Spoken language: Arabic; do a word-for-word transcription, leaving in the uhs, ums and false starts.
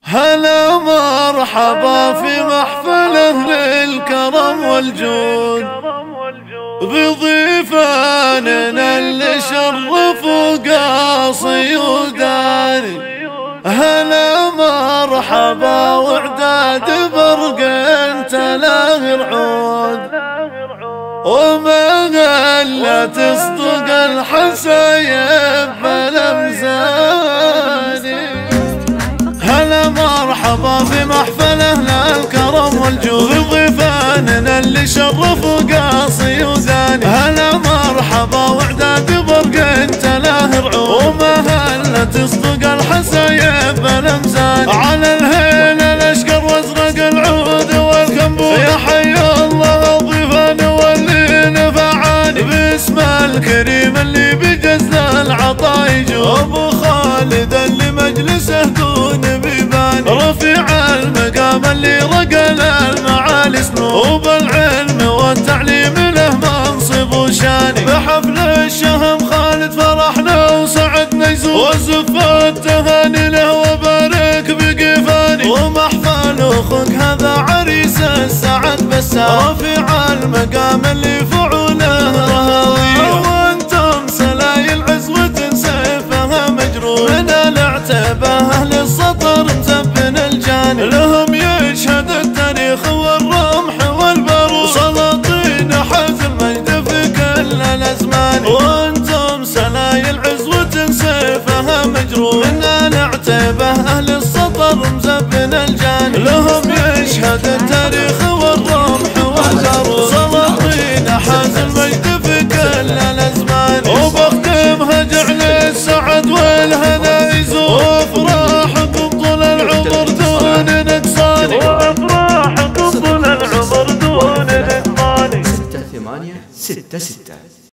هلا مرحبا في محفله للكرم والجود بضيفاننا اللي شرفوا قاصي وداني. هلا مرحبا واعداد برق انت له العود وما قل تصدق الحسايب بلمزاني. هلا مرحبا في محفله للكرم والجود بضيفاننا اللي شرفوا قاصي وداني. هلا مرحبا واعداد برق انت له العود وما هلا تصدق الحسايب بلمزاني. على الهيل الاشقر وازرق العود والكمبور يا حي الله ضيفان واللي نفعاني. باسم الكريم اللي بجزل العطا يجود ابو خالد اللي مجلسه دون بيباني. رفيع المقام اللي رقل المعالي سنون وبالعلم والتعليم له منصب وشاني. بحفل الشهم خالد فرحنا وسعدنا يزور وزف التهاني له وبارك بقفاني. ومحفل اخوك هذا عريس السعد بسام رفيع المقام اللي فعوله رهاويه. وانتم سلايل عزوة سيفها مجروح من العتبه اهل السطر مزبن الجاني. لهم يشهد التاريخ والرمح والبارود سلاطين حز المجد في كل الازمان. وانتم سلايل عزوة سيفها مجروح من العتبه اهل السطر مزبن الجاني. لهم يشهد التاريخ والرمح والبارود سلاطين حز المجد في كل الازمان. وبختمها جعل السعد والهنا يزور وافراحكم طول العمر دون نقصان. وافراحكم طول العمر دون نقصان. ستة ثمانية ستة ستة